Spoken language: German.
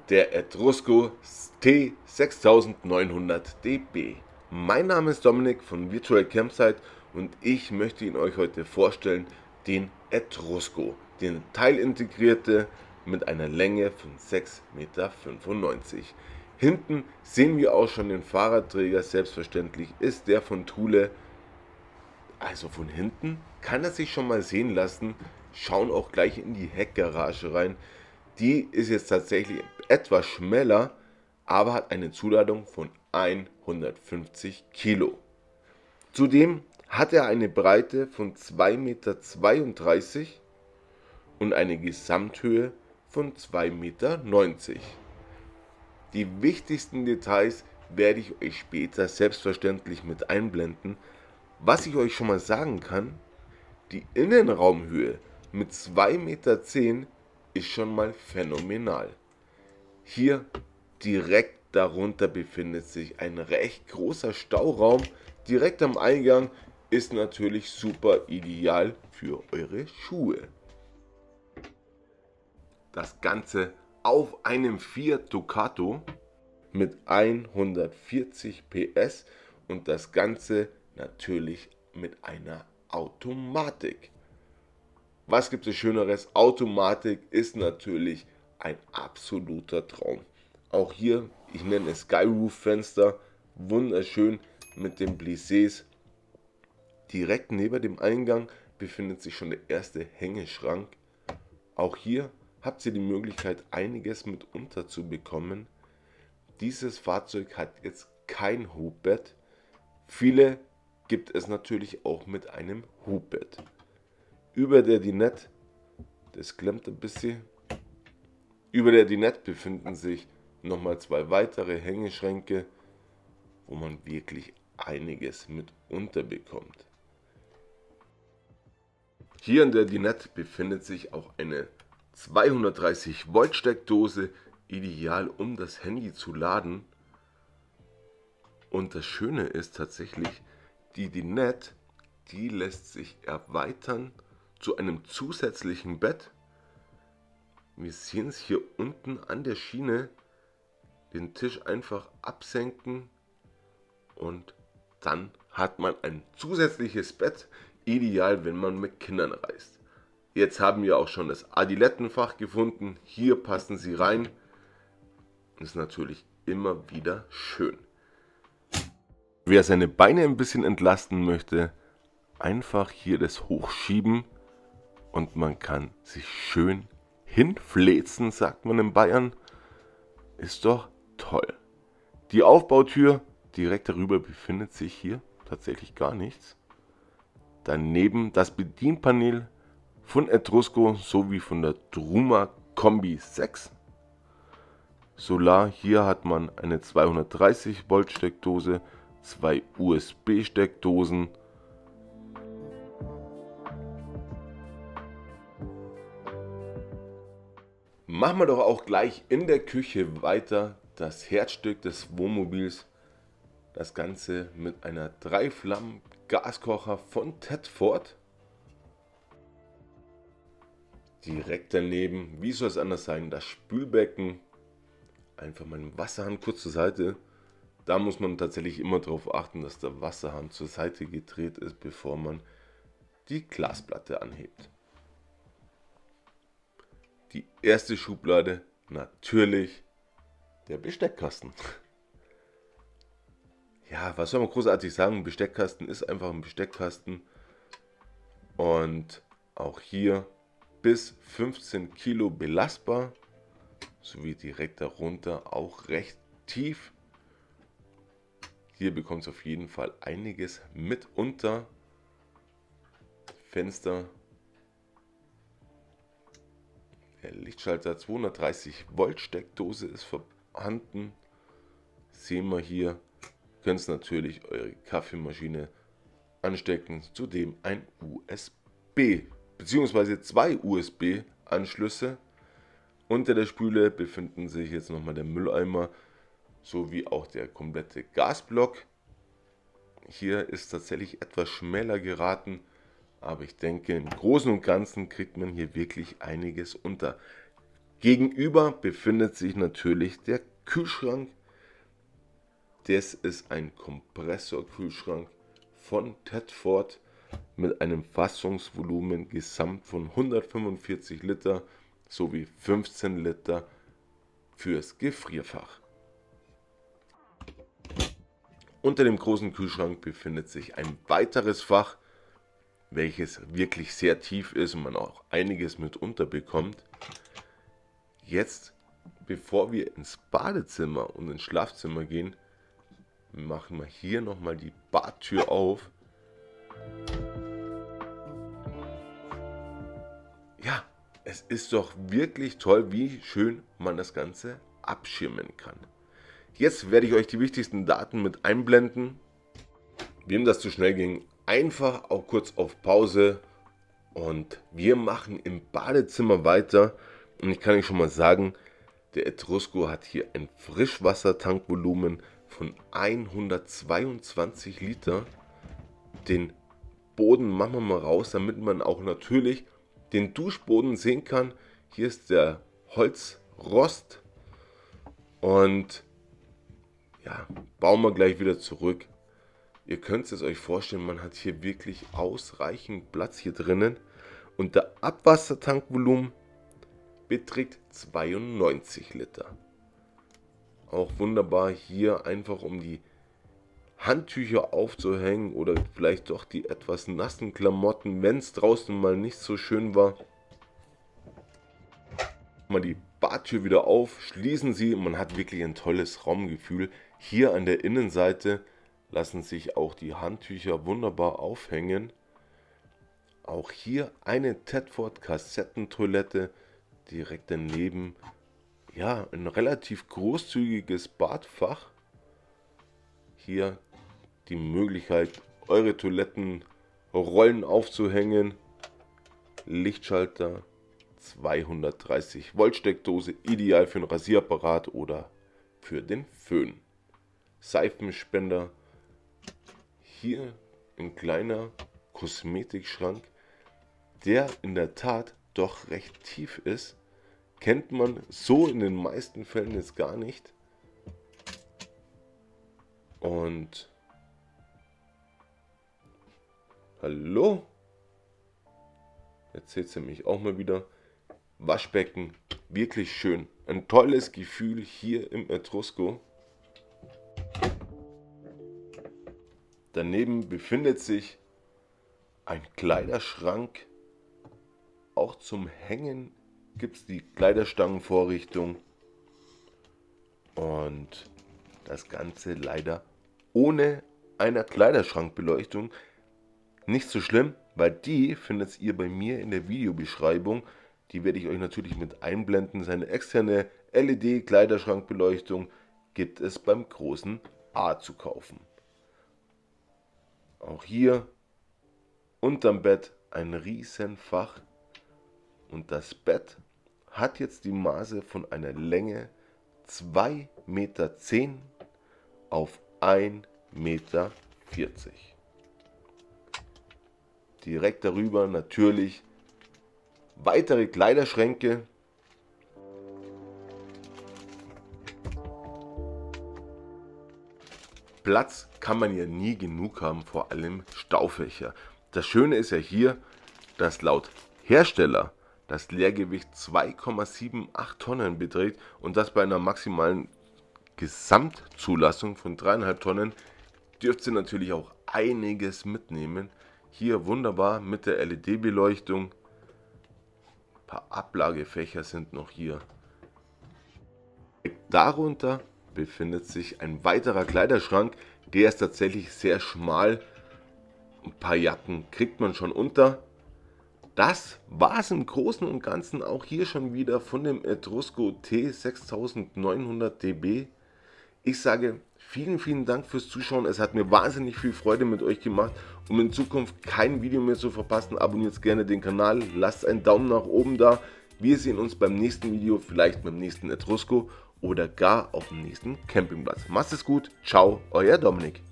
der Etrusco T6900DB. Mein Name ist Dominik von Virtual Campsite und ich möchte Ihnen euch heute vorstellen den Etrusco, den teilintegrierte mit einer Länge von 6,95 Meter. Hinten sehen wir auch schon den Fahrradträger, selbstverständlich ist der von Thule. Also von hinten kann er sich schon mal sehen lassen. Schauen auch gleich in die Heckgarage rein. Die ist jetzt tatsächlich etwas schmäler, aber hat eine Zuladung von 150 Kilo. Zudem hat er eine Breite von 2,32 Meter und eine Gesamthöhe von 2,90 Meter. Die wichtigsten Details werde ich euch später selbstverständlich mit einblenden. Was ich euch schon mal sagen kann, die Innenraumhöhe mit 2,10 Meter ist schon mal phänomenal. Hier direkt darunter befindet sich ein recht großer Stauraum. Direkt am Eingang ist natürlich super ideal für eure Schuhe. Das Ganze auf einem Fiat Ducato mit 140 PS und das Ganze natürlich mit einer Automatik. Was gibt es Schöneres? Automatik ist natürlich ein absoluter Traum. Auch hier, ich nenne es Skyroof Fenster, wunderschön mit den Plissés. Direkt neben dem Eingang befindet sich schon der erste Hängeschrank. Auch hier habt ihr die Möglichkeit, einiges mit unterzubekommen. Dieses Fahrzeug hat jetzt kein Hubbett. Viele gibt es natürlich auch mit einem Hubbett. Über der Dinette, das klemmt ein bisschen, über der Dinette befinden sich nochmal zwei weitere Hängeschränke, wo man wirklich einiges mit unterbekommt. Hier in der Dinette befindet sich auch eine 230 Volt Steckdose, ideal um das Handy zu laden. Und das Schöne ist tatsächlich, die Dinette, die lässt sich erweitern zu einem zusätzlichen Bett. Wir sehen es hier unten an der Schiene, den Tisch einfach absenken und dann hat man ein zusätzliches Bett, ideal wenn man mit Kindern reist. Jetzt haben wir auch schon das Adilettenfach gefunden, hier passen sie rein, ist natürlich immer wieder schön. Wer seine Beine ein bisschen entlasten möchte, einfach hier das hochschieben und man kann sich schön hinfläzen, sagt man in Bayern. Ist doch toll. Die Aufbautür, direkt darüber befindet sich hier tatsächlich gar nichts. Daneben das Bedienpanel von Etrusco sowie von der Truma Kombi 6. Solar, hier hat man eine 230 Volt Steckdose, zwei USB Steckdosen. Machen wir doch auch gleich in der Küche weiter, das Herzstück des Wohnmobils. Das Ganze mit einer 3-Flammen Gaskocher von Tedford. Direkt daneben, wie soll es anders sein, das Spülbecken. Einfach meinen Wasserhahn kurz zur Seite. Da muss man tatsächlich immer darauf achten, dass der Wasserhahn zur Seite gedreht ist, bevor man die Glasplatte anhebt. Die erste Schublade, natürlich der Besteckkasten. Ja, was soll man großartig sagen? Ein Besteckkasten ist einfach ein Besteckkasten. Und auch hier bis 15 Kilo belastbar. Sowie direkt darunter auch recht tief. Hier bekommt es auf jeden Fall einiges mit unter. Fenster. Der Lichtschalter 230 Volt Steckdose ist vorhanden. Sehen wir hier. Könnt es natürlich eure Kaffeemaschine anstecken. Zudem ein USB bzw. zwei USB Anschlüsse. Unter der Spüle befinden sich jetzt nochmal der Mülleimer sowie auch der komplette Gasblock. Hier ist tatsächlich etwas schmäler geraten, aber ich denke im Großen und Ganzen kriegt man hier wirklich einiges unter. Gegenüber befindet sich natürlich der Kühlschrank. Das ist ein Kompressorkühlschrank von Tedford mit einem Fassungsvolumen gesamt von 145 Liter sowie 15 Liter fürs Gefrierfach. Unter dem großen Kühlschrank befindet sich ein weiteres Fach, welches wirklich sehr tief ist und man auch einiges mit unterbekommt. Jetzt, bevor wir ins Badezimmer und ins Schlafzimmer gehen, machen wir hier nochmal die Badtür auf. Ja, es ist doch wirklich toll, wie schön man das Ganze abschirmen kann. Jetzt werde ich euch die wichtigsten Daten mit einblenden. Wem das zu schnell ging, einfach auch kurz auf Pause und wir machen im Badezimmer weiter. Und ich kann euch schon mal sagen, der Etrusco hat hier ein Frischwassertankvolumen von 122 Liter. Den Boden machen wir mal raus, damit man auch natürlich den Duschboden sehen kann. Hier ist der Holzrost und ja, bauen wir gleich wieder zurück. Ihr könnt es euch vorstellen, man hat hier wirklich ausreichend Platz hier drinnen und der Abwassertankvolumen beträgt 92 Liter. Auch wunderbar hier einfach um die Handtücher aufzuhängen oder vielleicht doch die etwas nassen Klamotten, wenn es draußen mal nicht so schön war. Mal die Badtür wieder auf, schließen Sie und man hat wirklich ein tolles Raumgefühl. Hier an der Innenseite lassen sich auch die Handtücher wunderbar aufhängen. Auch hier eine Tedford Kassettentoilette direkt daneben. Ja, ein relativ großzügiges Badfach. Hier die Möglichkeit, eure Toilettenrollen aufzuhängen. Lichtschalter, 230 Volt Steckdose, ideal für einen Rasierapparat oder für den Föhn. Seifenspender. Hier ein kleiner Kosmetikschrank, der in der Tat doch recht tief ist. Kennt man so in den meisten Fällen jetzt gar nicht. Und hallo? Jetzt seht ihr mich auch mal wieder. Waschbecken, wirklich schön. Ein tolles Gefühl hier im Etrusco. Daneben befindet sich ein Kleiderschrank. Auch zum Hängen gibt es die Kleiderstangenvorrichtung. Und das Ganze leider ohne einer Kleiderschrankbeleuchtung. Nicht so schlimm, weil die findet ihr bei mir in der Videobeschreibung. Die werde ich euch natürlich mit einblenden. Seine externe LED-Kleiderschrankbeleuchtung gibt es beim großen A zu kaufen. Auch hier unterm Bett ein Riesenfach. Und das Bett hat jetzt die Maße von einer Länge 2,10 Meter auf 1,40 Meter. Direkt darüber natürlich weitere Kleiderschränke. Platz kann man ja nie genug haben, vor allem Staufächer. Das Schöne ist ja hier, dass laut Hersteller das Leergewicht 2,78 Tonnen beträgt und das bei einer maximalen Gesamtzulassung von 3,5 Tonnen dürft ihr natürlich auch einiges mitnehmen. Hier wunderbar mit der LED-Beleuchtung. Ein paar Ablagefächer sind noch hier. Darunter befindet sich ein weiterer Kleiderschrank. Der ist tatsächlich sehr schmal. Ein paar Jacken kriegt man schon unter. Das war es im Großen und Ganzen auch hier schon wieder von dem Etrusco T6900DB. Ich sage vielen Dank fürs Zuschauen. Es hat mir wahnsinnig viel Freude mit euch gemacht. Um in Zukunft kein Video mehr zu verpassen, abonniert gerne den Kanal, lasst einen Daumen nach oben da. Wir sehen uns beim nächsten Video, vielleicht beim nächsten Etrusco oder gar auf dem nächsten Campingplatz. Macht es gut, ciao, euer Dominik.